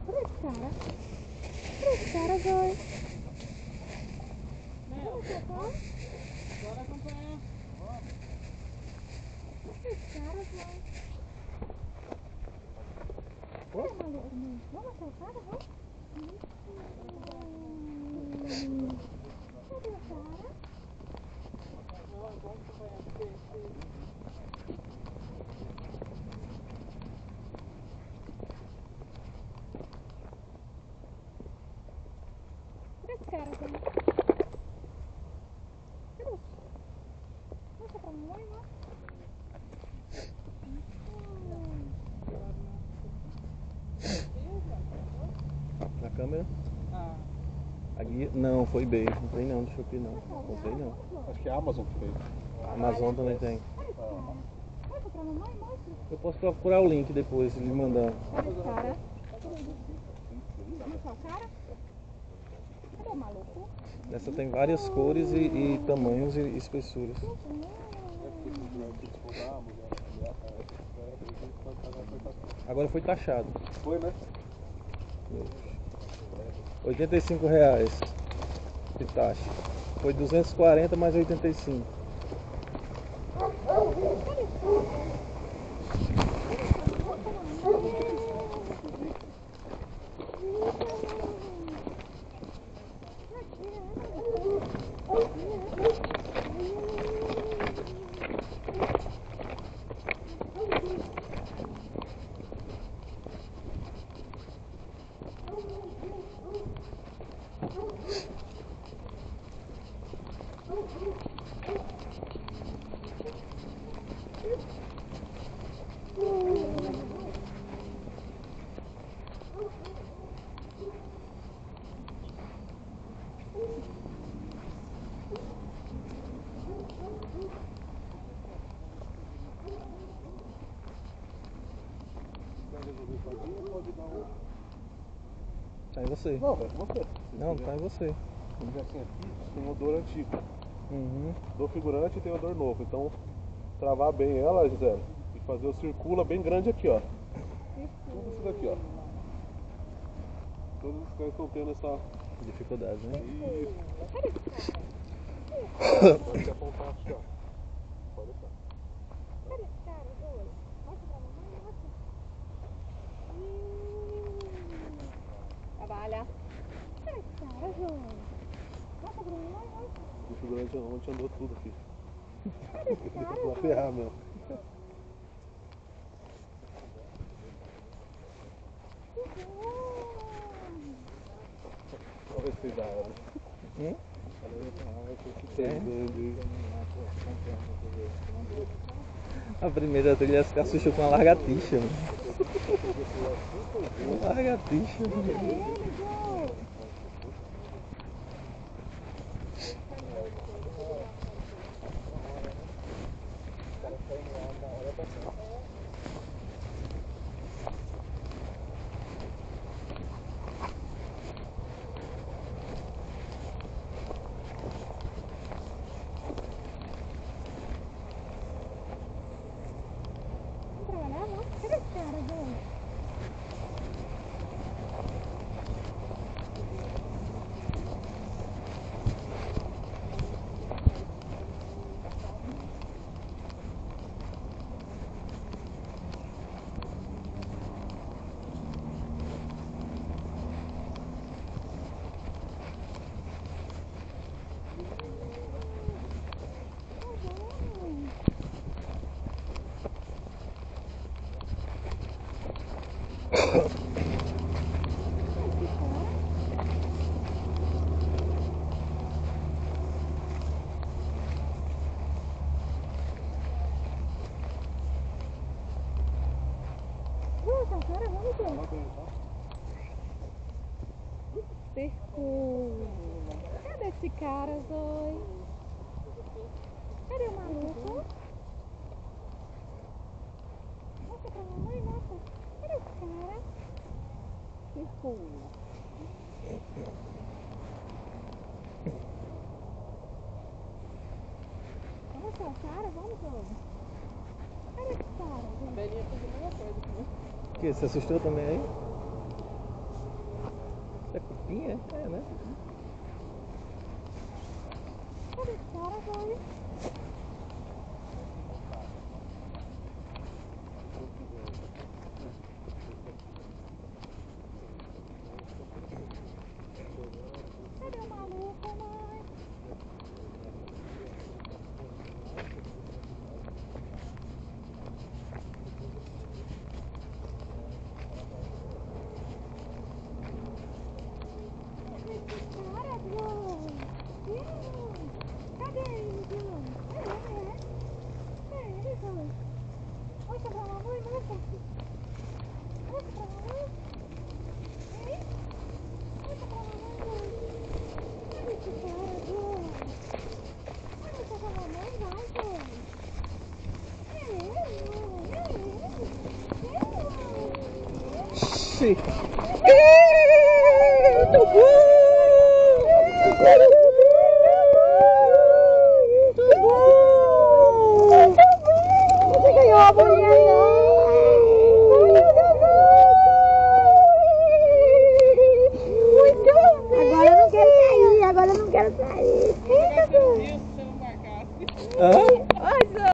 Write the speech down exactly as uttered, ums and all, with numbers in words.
Cadê esse cara? Cadê esse cara, Joy? Bora acompanhar. Vamos. Cadê esse cara, Joy? Cadê o maluco, mãe? Vamos achar o cara, vamos? Cadê o cara? Vamos, vamos acompanhar. Cadê esse cara, Joy? Cadê esse? Mostra pra mamãe, mostra. Na câmera? Ah. Aqui, não, foi bem. Não tem não, deixa eu ver não. Não sei não. Acho que é a Amazon que fez. A Amazon também tem. Mostra pra mamãe, mostra. Eu posso procurar o link depois, se lhe mandar. Cadê esse cara? Mostra o cara? Cadê o maluco? Essa tem várias cores e, e tamanhos e espessuras. Agora foi taxado. Foi, né? oitenta e cinco reais de taxa. Foi duzentos e quarenta mais oitenta e cinco. Tá em você. Não, é com você. Não, tá em você. Porque assim, aqui tem odor antigo. Uhum. Odor figurante e tem odor novo. Então, travar bem ela, Gisele, e fazer o circula bem grande aqui, ó. Tudo isso daqui, ó. Todos os caras estão tendo essa Dificuldade, né? Isso. Pode apontar aqui, ó. Pode deixar. Cadê esse cara, Joy? Mostra pra mamãe, mostra. Trabalha. Cadê esse cara, Joy? Mostra pra mamãe, mostra. O figurante ontem andou tudo aqui. Cadê esse cara, Pra Joy? ferrar mesmo. Olha esse da hora. Hum? A primeira trilha se assustou com uma largatixa. Uma largatixa. Ele, Joy. Vamos trabalhar, vamos? Cadê esse cara, Joy? Nossa, cara, vamos ver. Circula. Cadê esse cara, Zoe? Cadê o maluco? Mostra pra mamãe, mostra. Cadê esse cara? Circula. Vamos mostrar o cara? Vamos, Zoe. Cadê esse cara, A gente? velhinha fez a mesma coisa comigo. O que? Você assustou também aí? É, né? Cadê esse cara, Johnny? Cadê o maluco, mãe? Esse cara, Johnny? Ih, cadê ele, Johnny? É ele, é? É ele, Johnny. Mostra pra mamãe, mostra. Mostra pra mamãe. Ei, mostra pra mamãe, Johnny. Cadê esse cara, Johnny? Mostra pra mamãe, vai, Johnny. É ele, mãe. É ele. É ele. Ixi! Muito bom!